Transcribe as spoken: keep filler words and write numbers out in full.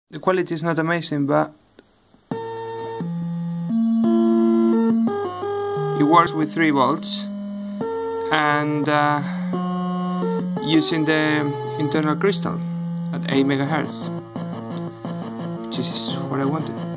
The quality is not amazing, but it works with three volts and uh, using the internal crystal at eight megahertz, which is what I wanted.